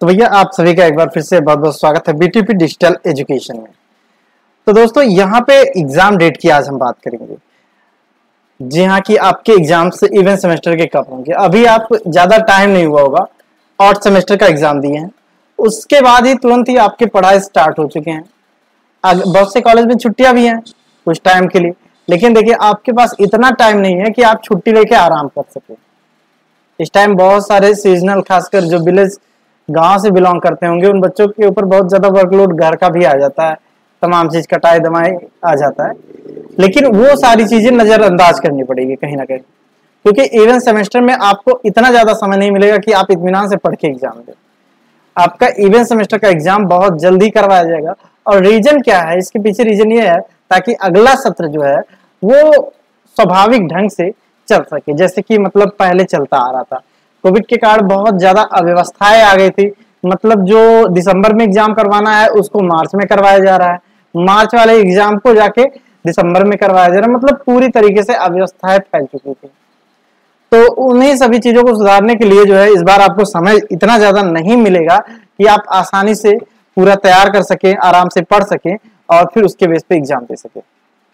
तो भैया आप सभी का एक बार फिर से बहुत बहुत स्वागत है बीटीपी डिजिटल एजुकेशन में। तो दोस्तों यहाँ पे एग्जाम डेट की आज हम बात करेंगे। जी हाँ, कि आपके एग्जाम्स इवेंट सेमेस्टर के कब होंगे। अभी आप ज्यादा टाइम नहीं हुआ होगा, ऑड सेमेस्टर का एग्जाम दिए हैं, उसके बाद ही तुरंत ही आपके पढ़ाई स्टार्ट हो चुके हैं। बहुत से कॉलेज में छुट्टियां भी हैं कुछ टाइम के लिए, लेकिन देखिए आपके पास इतना टाइम नहीं है कि आप छुट्टी लेके आराम कर सके। इस टाइम बहुत सारे सीजनल, खासकर जो विलेज गांव से बिलोंग करते होंगे, उन बच्चों के ऊपर बहुत ज्यादा वर्कलोड घर का भी आ जाता है, तमाम चीज कटाई दमाई आ जाता है, लेकिन वो सारी चीजें नजरअंदाज करनी पड़ेगी कहीं ना कहीं, क्योंकि इवेंट सेमेस्टर में आपको इतना ज्यादा समय नहीं मिलेगा कि आप इत्मीनान से पढ़ के एग्जाम दें। आपका इवेंट सेमेस्टर का एग्जाम बहुत जल्दी करवाया जाएगा। और रीजन क्या है, इसके पीछे रीजन ये है ताकि अगला सत्र जो है वो स्वाभाविक ढंग से चल सके, जैसे कि मतलब पहले चलता आ रहा था। कोविड के कारण बहुत ज्यादा अव्यवस्थाएं आ गई थी, मतलब जो दिसंबर में एग्जाम करवाना है उसको मार्च में करवाया जा रहा है, मार्च वाले एग्जाम को जाके दिसंबर में करवाया जा रहा है, मतलब पूरी तरीके से अव्यवस्थाएं फैल चुकी थी। तो उन्हीं सभी चीजों को सुधारने के लिए जो है इस बार आपको समय इतना ज्यादा नहीं मिलेगा कि आप आसानी से पूरा तैयार कर सके, आराम से पढ़ सके और फिर उसके बेस पे एग्जाम दे सके।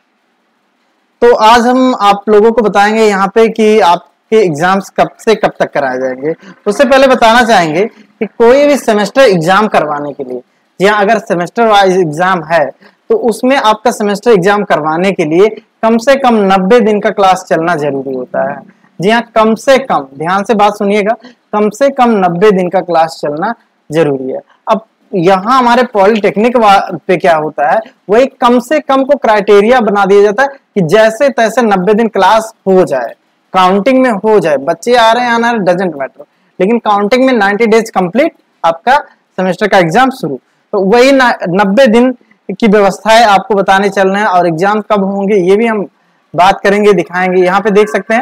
तो आज हम आप लोगों को बताएंगे यहाँ पे कि आपके एग्जाम्स कब से कब तक कराए जाएंगे। उससे पहले बताना चाहेंगे कि कोई भी सेमेस्टर एग्जाम करवाने के लिए, जी हाँ, अगर सेमेस्टर वाइज एग्जाम है तो उसमें आपका सेमेस्टर एग्जाम करवाने के लिए कम से कम 90 दिन का क्लास चलना जरूरी होता है। जी हाँ, कम से कम, ध्यान से बात सुनिएगा, कम से कम 90 दिन का क्लास चलना जरूरी है। अब यहाँ हमारे पॉलिटेक्निक पे क्या होता है, वो एक कम से कम को क्राइटेरिया बना दिया जाता है कि जैसे तैसे 90 दिन क्लास हो जाए, काउंटिंग में हो जाए, बच्चे आ रहे हैं आना डजेंट मैटर, लेकिन काउंटिंग में 90 डेज कंप्लीट आपका सेमेस्टर का एग्जाम शुरू। तो वही 90 दिन की व्यवस्थाएं आपको बताने चल रहे हैं, और एग्जाम कब होंगे ये भी हम बात करेंगे, दिखाएंगे। यहाँ पे देख सकते हैं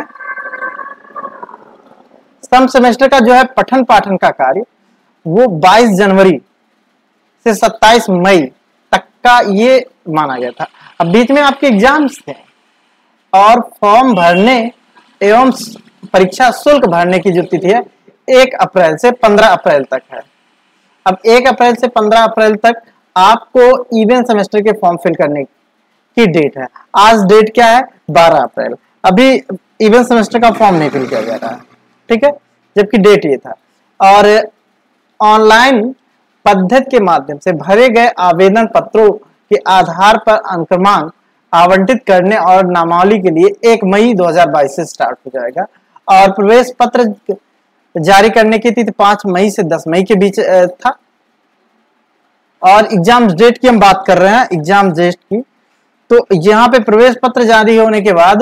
सम सेमेस्टर का जो है पठन पाठन का कार्य वो 22 जनवरी से 27 मई तक का ये माना गया था। अब बीच में आपके एग्जाम्स थे और फॉर्म भरने एवं परीक्षा शुल्क भरने की जो तिथि है 1 अप्रैल से 15 अप्रैल तक है। अब 1 अप्रैल से 15 अप्रैल तक आपको इवेंट सेमेस्टर के फॉर्म फिल करने की डेट है। आज डेट क्या है, 12 अप्रैल। अभी इवेंट सेमेस्टर का फॉर्म नहीं फिल किया जा रहा है, ठीक है, जबकि डेट ये था। और ऑनलाइन पद्धति के माध्यम से भरे गए आवेदन पत्रों के आधार पर अंकक्रमांक आवंटित करने और नामावली के लिए 1 मई 2022 से स्टार्ट हो जाएगा। और प्रवेश पत्र जारी करने की तिथि 5 मई से 10 मई के बीच था। और एग्जाम डेट की हम बात कर रहे हैं, एग्जाम डेट की, तो यहाँ पे प्रवेश पत्र जारी होने के बाद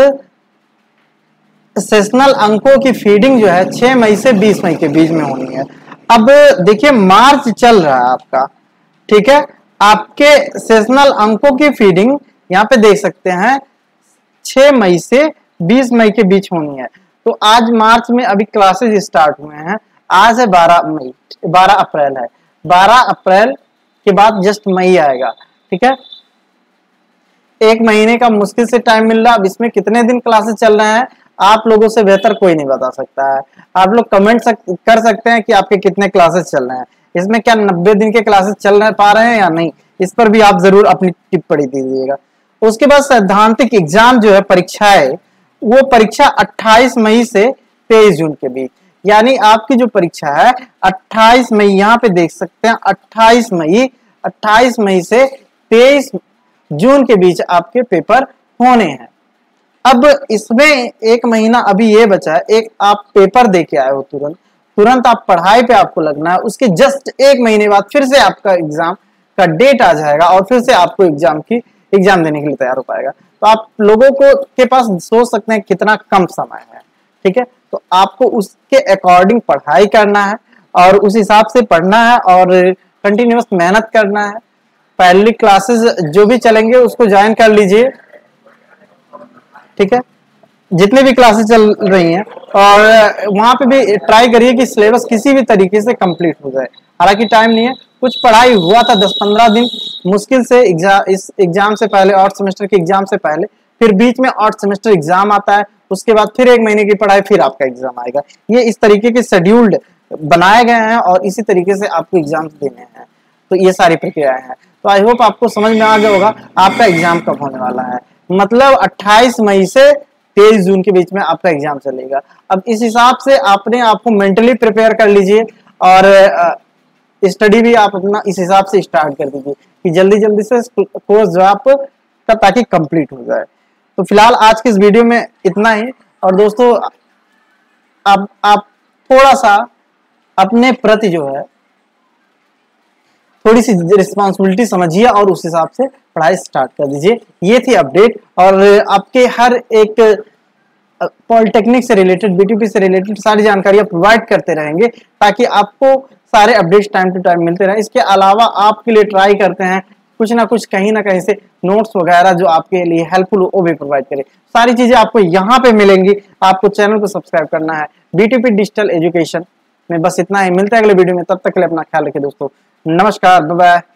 सेशनल अंकों की फीडिंग जो है 6 मई से 20 मई के बीच में होनी है। अब देखिए मार्च चल रहा है आपका, ठीक है, आपके सेशनल अंकों की फीडिंग यहाँ पे देख सकते हैं 6 मई से 20 मई के बीच होनी है। तो आज मार्च में अभी क्लासेस स्टार्ट हुए हैं, आज है 12 अप्रैल है, 12 अप्रैल के बाद जस्ट मई आएगा, ठीक है, 1 महीने का मुश्किल से टाइम मिल रहा है। अब इसमें कितने दिन क्लासेस चल रहे हैं आप लोगों से बेहतर कोई नहीं बता सकता है। आप लोग कमेंट कर सकते हैं कि आपके कितने क्लासेस चल रहे हैं, इसमें क्या 90 दिन के क्लासेस चल पा रहे हैं या नहीं, इस पर भी आप जरूर अपनी टिप्पणी दीजिएगा। उसके बाद सैद्धांतिक एग्जाम जो है, परीक्षाएं, वो परीक्षा 28 मई से 23 जून के बीच, यानी आपकी जो परीक्षा है 28 मई, यहाँ पे देख सकते हैं 28 मई से 23 जून के बीच आपके पेपर होने हैं। अब इसमें 1 महीना अभी ये बचा है, एक आप पेपर दे के आए हो, तुरंत आप पढ़ाई पे आपको लगना है, उसके जस्ट 1 महीने बाद फिर से आपका एग्जाम का डेट आ जाएगा और फिर से आपको एग्जाम देने के लिए तैयार हो पाएगा। तो आप लोगों को के पास सोच सकते हैं कितना कम समय है, ठीक है, तो आपको उसके अकॉर्डिंग पढ़ाई करना है और उस हिसाब से पढ़ना है और कंटिन्यूअस मेहनत करना है। पहली क्लासेस जो भी चलेंगे उसको ज्वाइन कर लीजिए, ठीक है, जितने भी क्लासेस चल रही हैं, और वहां पे भी ट्राई करिए कि सिलेबस किसी भी तरीके से कंप्लीट हो जाए। हालांकि टाइम नहीं है, कुछ पढ़ाई हुआ था 10-15 दिन मुश्किल से इस एग्जाम से पहले, ऑड सेमेस्टर के एग्जाम से पहले, फिर बीच में ऑड सेमेस्टर एग्जाम आता है, उसके बाद फिर 1 महीने की पढ़ाई, फिर आपका एग्जाम आएगा। ये इस तरीके के शेड्यूल्ड बनाए गए हैं और इसी तरीके से आपको एग्जाम देने हैं। तो ये सारी प्रक्रियाएं हैं। तो आई होप आपको समझ में आ गया होगा आपका एग्जाम कब होने वाला है। मतलब 28 मई से 23 जून के बीच में आपका एग्जाम चलेगा। अब इस हिसाब से आपने आपको मेंटली प्रिपेयर कर लीजिए और स्टडी भी आप अपना इस हिसाब से स्टार्ट कर दीजिए कि जल्दी जल्दी से कोर्स जो आपका ताकि कंप्लीट हो जाए। तो फिलहाल आज के इस वीडियो में इतना ही। और दोस्तों अब आप थोड़ा सा अपने प्रति जो है थोड़ी सी रिस्पॉन्सिबिलिटी समझिए और उस हिसाब से पढ़ाई स्टार्ट कर दीजिए। ये थी अपडेट और आपके हर एक पॉलिटेक्निक से रिलेटेड, बीटीपी से रिलेटेड सारी जानकारियां प्रोवाइड करते रहेंगे ताकि आपको सारे अपडेट्स टाइम टू टाइम मिलते रहे। इसके अलावा आपके लिए ट्राई करते हैं कुछ ना कुछ कहीं ना कहीं से नोट्स वगैरह जो आपके लिए हेल्पफुल हो वो भी प्रोवाइड करें। सारी चीजें आपको यहाँ पे मिलेंगी। आपको चैनल को सब्सक्राइब करना है बीटीपी डिजिटल एजुकेशन में। बस इतना ही, मिलते हैं अगले वीडियो में। तब तक के लिए अपना ख्याल रखिए दोस्तों। नमस्कार, बाय बाय।